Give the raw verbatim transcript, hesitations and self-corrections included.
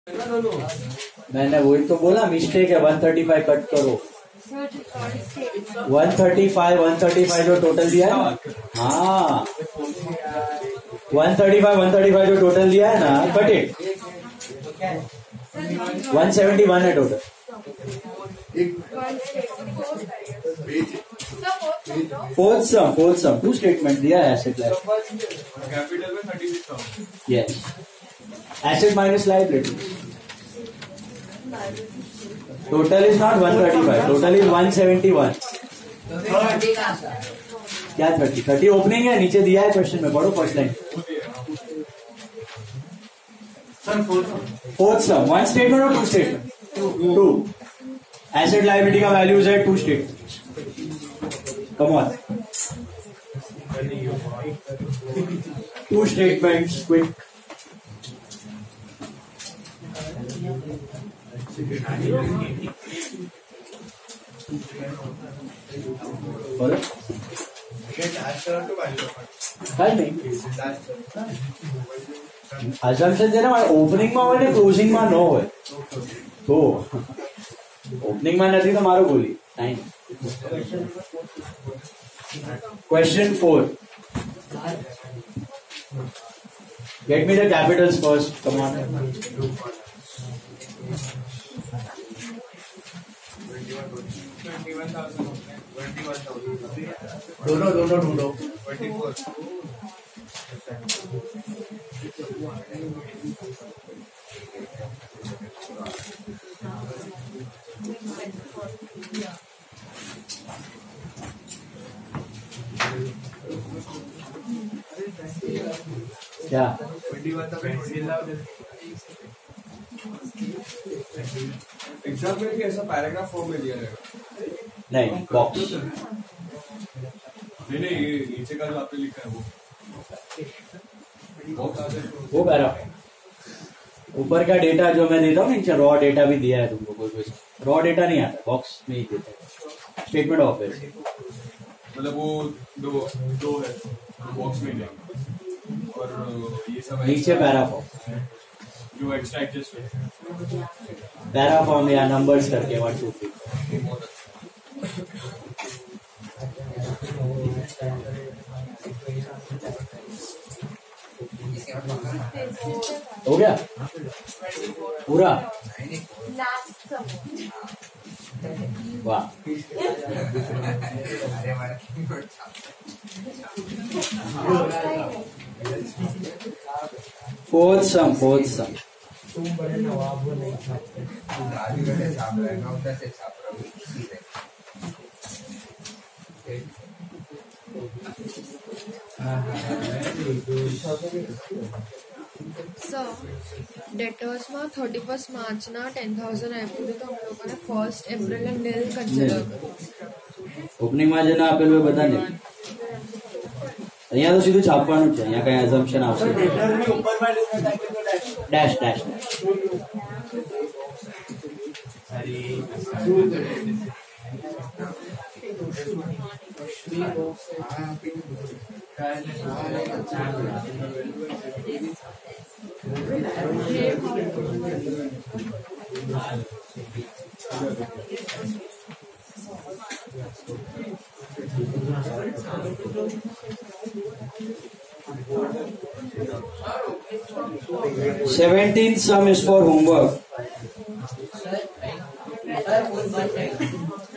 मैंने वही तो बोला मिस्टेक है, वन थर्टी फाइव कट करो। One thirty five one thirty five जो टोटल दिया है, हाँ one thirty five one thirty five जो टोटल दिया है ना, cut it. One seventy one है total. Fourth sum fourth sum two statement दिया है एसेट लायबिलिटी। कैपिटल में thirty six thousand. Yes, asset minus liability. Total is not one thirty five, total is one seventy one. क्या thirty thirty opening है, नीचे दिया है question में, पढ़ो first line. Fourth sum one statement और two statement? Two. Asset liability का values है two statement. Come on, two statements quick. assumption છે ને ઓપનિંગ માં હોય ને ક્લોઝિંગ માં ન હોય, તો ઓપનિંગ માં નથી તો મારો બોલી nine. Question four, get me the capitals first, come on। ढूंढो ढूंढो ढूंढो। क्या एग्जाम में भी ऐसा पैराग्राफ फॉर्म में दिया जाएगा? नहीं, बॉक्स। नहीं नहीं, ये नीचे का जो आपने लिखा है वो बॉक्स, वो पैरा। ऊपर का डेटा जो मैं देता हूँ नीचे रॉ डेटा भी दिया है तुमको, कोई कोई रॉ डेटा नहीं आता, बॉक्स में ही देता है। स्टेटमेंट ऑफ एसेट मतलब वो दो दो है बॉक्स में जाएंगे, और ये सब नीचे पैरा फॉर्म, जो एक्स्ट्रा एडजस्ट है पैरा फॉर्म या नंबर्स करके वन टू थ्री। हो गया पूरा? वाह, फोर्थ सम फोर्थ सम तुम बड़े नवाब हो नहीं छापते, दादी बेटे छाप रहे हैं, नौता से छाप रहे सर डेटर्स में थर्टी फर्स्ट मार्च ना टेन थाउजेंड आप्યું તો અમે લોકોને ફર્સ્ટ એપ્રિલ ને નેલ કન્સિડર કરો। ઓપનિંગ માં જે ના આપેલું એ બધા નહીં, અહીંયા તો સીધું છાપવાનું છે, અહીંયા કઈ એઝમ્પશન આવશે dash dash seventeenth sum is for homework।